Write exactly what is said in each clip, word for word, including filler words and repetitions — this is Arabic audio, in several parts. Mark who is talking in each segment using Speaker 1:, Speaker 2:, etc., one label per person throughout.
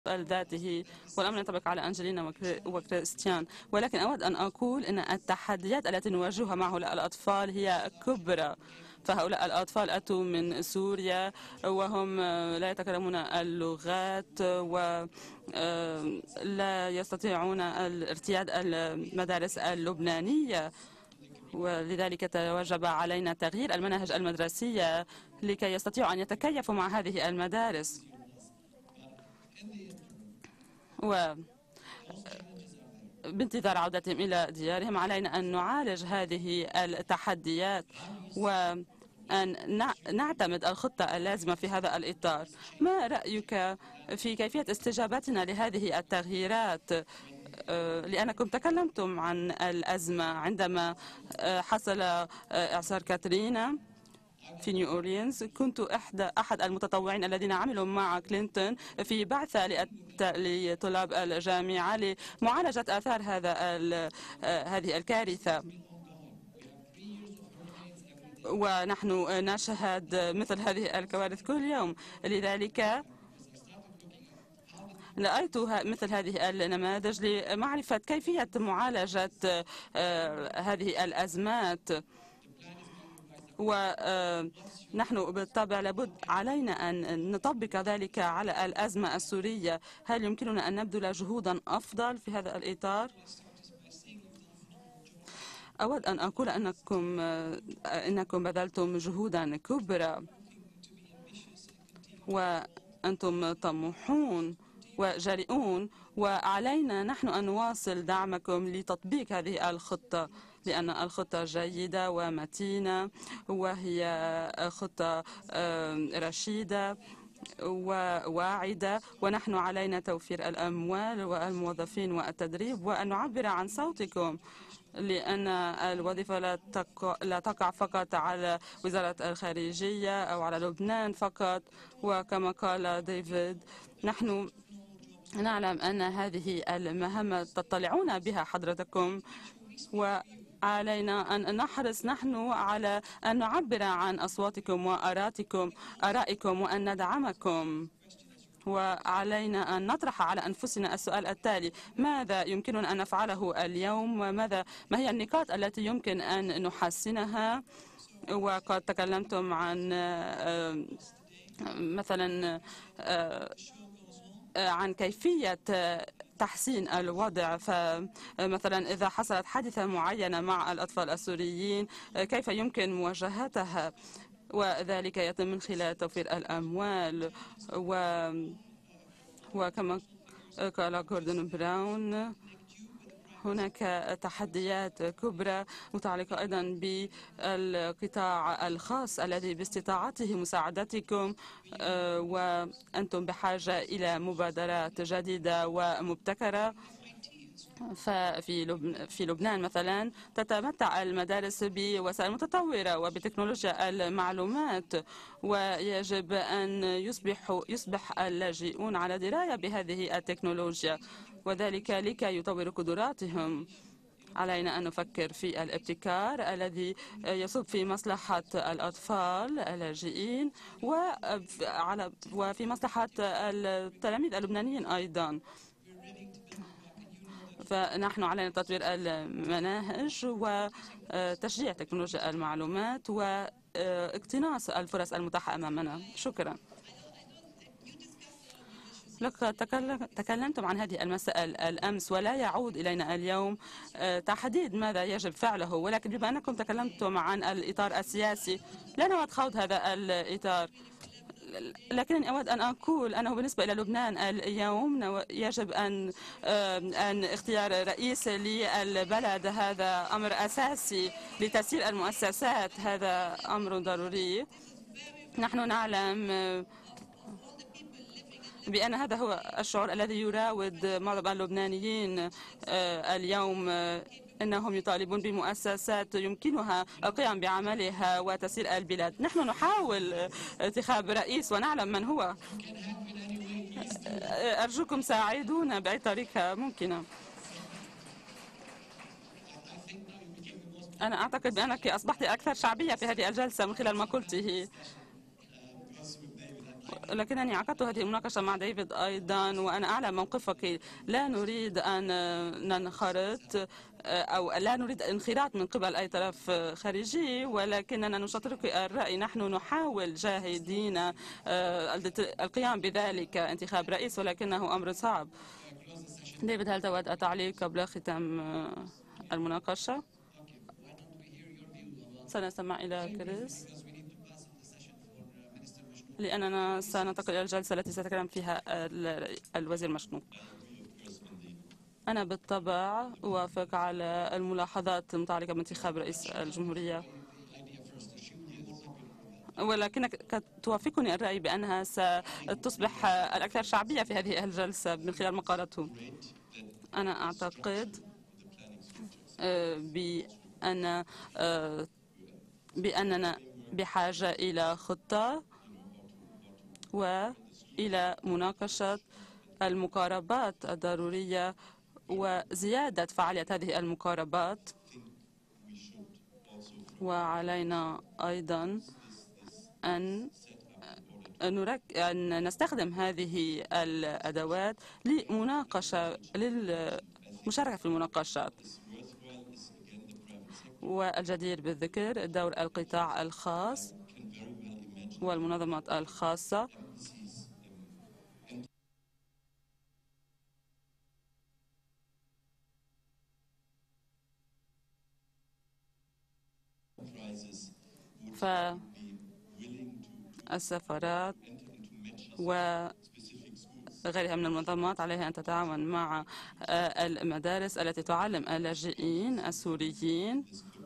Speaker 1: ذاته، والأمر ينطبق على أنجلينا وكريستيان. ولكن أود أن أقول أن التحديات التي نواجهها مع هؤلاء الأطفال هي كبرى. فهؤلاء الأطفال أتوا من سوريا وهم لا يتكلمون اللغات ولا يستطيعون ارتياد المدارس اللبنانية، ولذلك توجب علينا تغيير المناهج المدرسية لكي يستطيعوا أن يتكيفوا مع هذه المدارس. و بانتظار عودتهم إلى ديارهم علينا أن نعالج هذه التحديات وأن نعتمد الخطة اللازمة في هذا الإطار. ما رأيك في كيفية استجابتنا لهذه التغييرات؟ لأنكم تكلمتم عن الأزمة عندما حصل إعصار كاترينا في نيو أورليانز. كنت إحدى أحد المتطوعين الذين عملوا مع كلينتون في بعثة لطلاب الجامعة لمعالجة آثار هذا هذه الكارثة، ونحن نشهد مثل هذه الكوارث كل يوم. لذلك رأيت مثل هذه النماذج لمعرفة كيفية معالجة هذه الأزمات، ونحن بالطبع لابد علينا أن نطبق ذلك على الأزمة السورية. هل يمكننا أن نبذل جهودا أفضل في هذا الإطار؟ أود أن أقول أنكم إنكم بذلتم جهودا كبرى وأنتم طموحون وجريئون، وعلينا نحن أن نواصل دعمكم لتطبيق هذه الخطة، لأن الخطة جيدة ومتينة وهي خطة رشيدة وواعدة، ونحن علينا توفير الأموال والموظفين والتدريب وأن نعبر عن صوتكم، لأن الوظيفة لا تقع, لا تقع فقط على وزارة الخارجية أو على لبنان فقط. وكما قال ديفيد، نحن نعلم أن هذه المهمة تطلعون بها حضرتكم، وعلينا أن نحرص نحن على أن نعبر عن أصواتكم وآرائكم آرائكم وأن ندعمكم. وعلينا أن نطرح على أنفسنا السؤال التالي: ماذا يمكننا أن نفعله اليوم، وماذا ما هي النقاط التي يمكن أن نحسنها؟ وقد تكلمتم عن مثلا عن كيفية تحسين الوضع. فمثلا إذا حصلت حادثة معينة مع الأطفال السوريين كيف يمكن مواجهتها؟ وذلك يتم من خلال توفير الأموال. و... وكما قال جوردن براون، هناك تحديات كبرى متعلقة أيضا بالقطاع الخاص الذي باستطاعته مساعدتكم، وأنتم بحاجة إلى مبادرات جديدة ومبتكرة. ففي لبنان في لبنان مثلا تتمتع المدارس بوسائل متطورة وبتكنولوجيا المعلومات، ويجب أن يصبح يصبح اللاجئون على دراية بهذه التكنولوجيا، وذلك لكي يطوروا قدراتهم. علينا أن نفكر في الابتكار الذي يصب في مصلحة الأطفال اللاجئين وفي مصلحة التلاميذ اللبنانيين أيضا. فنحن علينا تطوير المناهج وتشجيع تكنولوجيا المعلومات واقتناص الفرص المتاحة أمامنا. شكرا. لقد تكلمتم عن هذه المسائل الأمس ولا يعود إلينا اليوم تحديد ماذا يجب فعله، ولكن بما أنكم تكلمتم عن الإطار السياسي لا نود خوض هذا الإطار، لكنني أود أن أقول أنه بالنسبة إلى لبنان اليوم يجب أن أن اختيار رئيس للبلد هذا أمر أساسي لتسيير المؤسسات، هذا أمر ضروري. نحن نعلم بأن هذا هو الشعور الذي يراود معظم اللبنانيين اليوم، أنهم يطالبون بمؤسسات يمكنها القيام بعملها وتسيير البلاد. نحن نحاول انتخاب رئيس ونعلم من هو. أرجوكم ساعدونا بأي طريقة ممكنة. أنا أعتقد بأنك أصبحت أكثر شعبية في هذه الجلسة من خلال ما قلته. لكنني عقدت هذه المناقشة مع ديفيد أيضا، وأنا أعلم موقفك. لا نريد أن ننخرط أو لا نريد انخراط من قبل أي طرف خارجي، ولكننا نشارك الرأي. نحن نحاول جاهدين القيام بذلك انتخاب رئيس، ولكنه أمر صعب. ديفيد، هل تود التعليق قبل ختام المناقشة؟ سنستمع إلى كريس، لأننا سننتقل إلى الجلسة التي سيتكلم فيها الوزير مشنوق. أنا بالطبع أوافق على الملاحظات المتعلقة بانتخاب رئيس الجمهورية، ولكنك توافقني الرأي بأنها ستصبح الأكثر شعبية في هذه الجلسة من خلال ما قالته. أنا أعتقد بأن بأننا بحاجة إلى خطة وإلى مناقشة المقاربات الضرورية وزيادة فعالية هذه المقاربات. وعلينا أيضا أن نرك... أن نستخدم هذه الأدوات لمناقشة للمشاركة في المناقشات. والجدير بالذكر دور القطاع الخاص والمنظمات الخاصة. فالسفارات وغيرها من المنظمات عليها أن تتعاون مع المدارس التي تعلم اللاجئين السوريين،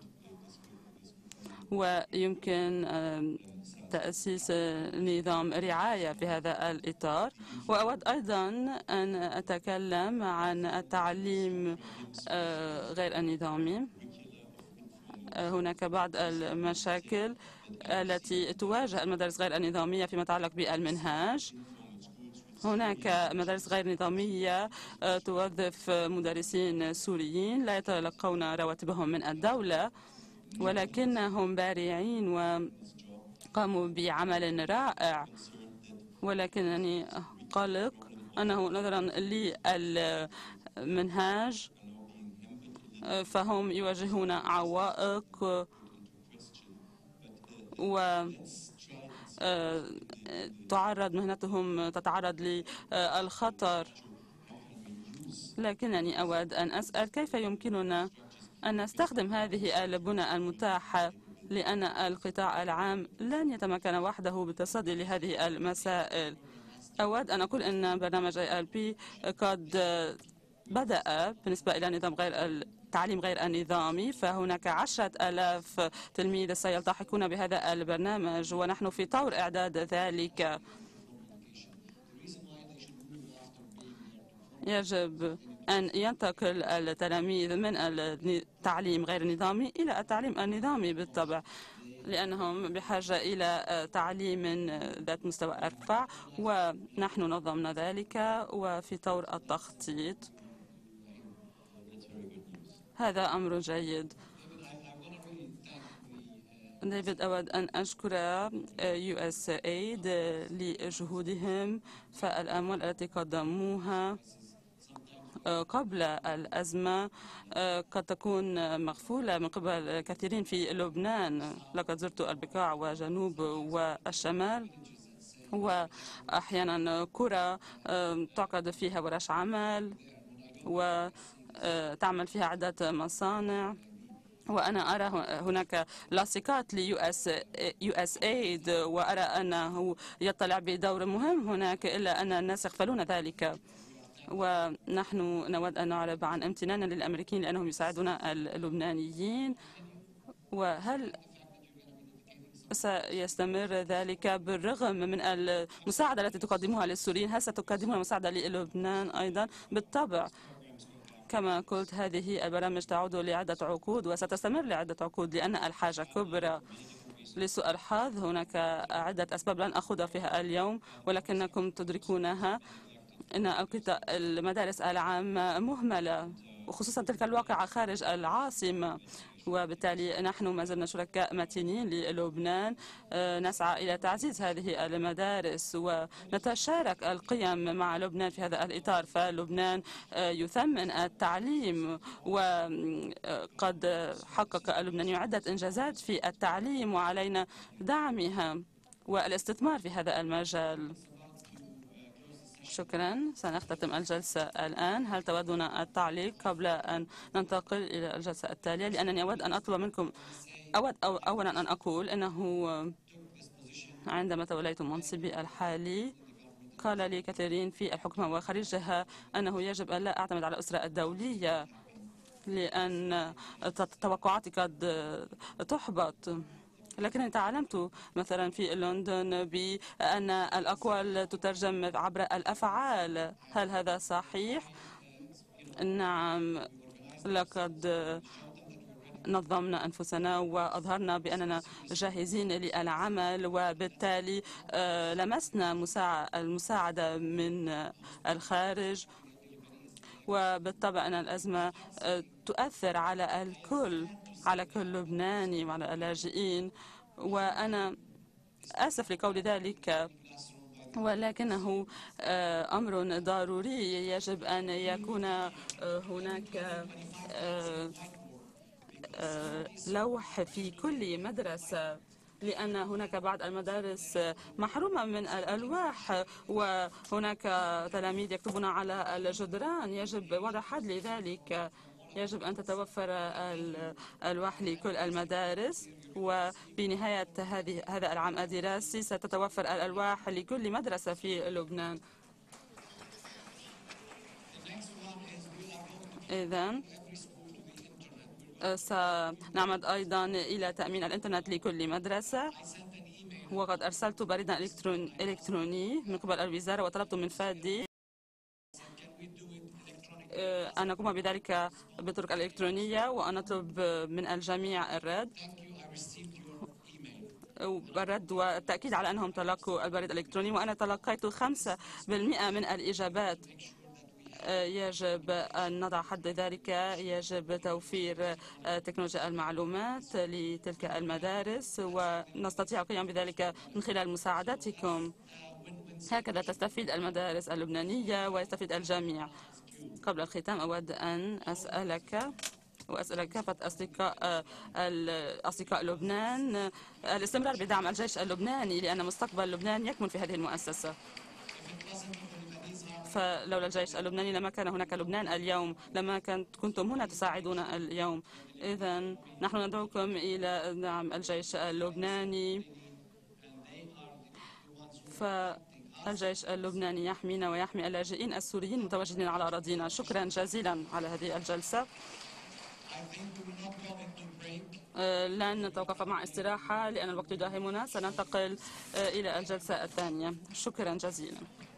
Speaker 1: ويمكن تأسيس نظام رعاية في هذا الإطار. وأود أيضا أن أتكلم عن التعليم غير النظامي. هناك بعض المشاكل التي تواجه المدارس غير النظامية فيما يتعلق بالمنهاج. هناك مدارس غير نظامية توظف مدرسين سوريين لا يتلقون رواتبهم من الدولة، ولكنهم بارعين وقاموا بعمل رائع. ولكنني قلق أنه نظرا للمنهاج فهم يواجهون عوائق وتعرض مهنتهم تتعرض للخطر. لكنني أود أن أسأل كيف يمكننا أن نستخدم هذه البنى المتاحة، لأن القطاع العام لن يتمكن وحده بالتصدي لهذه المسائل. أود أن أقول أن برنامج آي إل بي قد بدأ بالنسبة إلى نظام غير التعليم غير النظامي، فهناك عشرة آلاف تلميذ سيلتحقون بهذا البرنامج ونحن في طور إعداد ذلك. يجب أن ينتقل التلاميذ من التعليم غير النظامي إلى التعليم النظامي بالطبع، لأنهم بحاجة إلى تعليم ذات مستوى أرفع، ونحن نظمنا ذلك وفي طور التخطيط. هذا أمر جيد. ديفيد، أود أن أشكر يو إس إيه آي دي لجهودهم، فالأموال التي قدموها قبل الأزمة قد تكون مغفولة من قبل كثيرين في لبنان. لقد زرت البقاع وجنوب والشمال، وأحيانا قرى تعقد فيها ورش عمل وتعمل فيها عدة مصانع، وأنا أرى هناك لاصقات ليو اس يو اس ايد، وأرى أنه يطلع بدور مهم هناك، إلا أن الناس يغفلون ذلك. ونحن نود أن نعرب عن امتناننا للأمريكيين لأنهم يساعدون اللبنانيين. وهل سيستمر ذلك بالرغم من المساعدة التي تقدمها للسوريين؟ هل ستقدمون مساعدة للبنان أيضا؟ بالطبع، كما قلت هذه البرامج تعود لعدة عقود وستستمر لعدة عقود، لأن الحاجة كبرى. لسوء الحظ هناك عدة أسباب لن أخوض فيها اليوم، ولكنكم تدركونها. إن المدارس العامة مهملة، وخصوصا تلك الواقعة خارج العاصمة. وبالتالي نحن ما زلنا شركاء متينين للبنان. نسعى إلى تعزيز هذه المدارس ونتشارك القيم مع لبنان في هذا الإطار، فلبنان يثمن التعليم وقد حقق اللبناني عدة إنجازات في التعليم، وعلينا دعمها والاستثمار في هذا المجال. شكرا. سنختتم الجلسة الآن. هل تودون التعليق قبل أن ننتقل إلى الجلسة التالية؟ لأنني أود أن أطلب منكم أود أو أولا أن أقول أنه عندما توليت منصبي الحالي قال لي كثيرين في الحكومة وخارجها أنه يجب أن لا أعتمد على الأسرة الدولية لأن توقعاتي قد تحبط. لكنني تعلمت مثلا في لندن بأن الأقوال تترجم عبر الأفعال. هل هذا صحيح؟ نعم، لقد نظمنا أنفسنا وأظهرنا بأننا جاهزين للعمل، وبالتالي لمسنا المساعدة من الخارج. وبالطبع أن الأزمة تؤثر على الكل، على كل لبناني وعلى اللاجئين، وأنا آسف لقول ذلك، ولكنه أمر ضروري. يجب أن يكون هناك لوح في كل مدرسة، لأن هناك بعض المدارس محرومة من الألواح وهناك تلاميذ يكتبون على الجدران. يجب وضع حد لذلك. يجب أن تتوفر الألواح لكل المدارس، وبنهاية هذه هذا العام الدراسي ستتوفر الألواح لكل مدرسة في لبنان. إذن سنعمد أيضا إلى تأمين الإنترنت لكل مدرسة، وقد أرسلت بريدا إلكتروني من قبل الوزارة وطلبت من فادي أن نقوم بذلك بالطرق الإلكترونية، وأن نطلب من الجميع الرد الرد والتأكيد على أنهم تلقوا البريد الإلكتروني. وأنا تلقيت خمسة بالمئة من الإجابات. يجب أن نضع حد ذلك. يجب توفير تكنولوجيا المعلومات لتلك المدارس، ونستطيع القيام بذلك من خلال مساعدتكم. هكذا تستفيد المدارس اللبنانية ويستفيد الجميع. قبل الختام أود أن أسألك وأسأل كافة أصدقاء أصدقاء لبنان الاستمرار بدعم الجيش اللبناني، لأن مستقبل لبنان يكمن في هذه المؤسسة. فلولا الجيش اللبناني لما كان هناك لبنان اليوم، لما كنت كنتم هنا تساعدون اليوم. إذا نحن ندعوكم إلى دعم الجيش اللبناني، فالجيش اللبناني يحمينا ويحمي اللاجئين السوريين المتواجدين على أراضينا. شكرا جزيلا على هذه الجلسة. لن نتوقف مع استراحة لأن الوقت يداهمنا. سننتقل إلى الجلسة الثانية. شكرا جزيلا.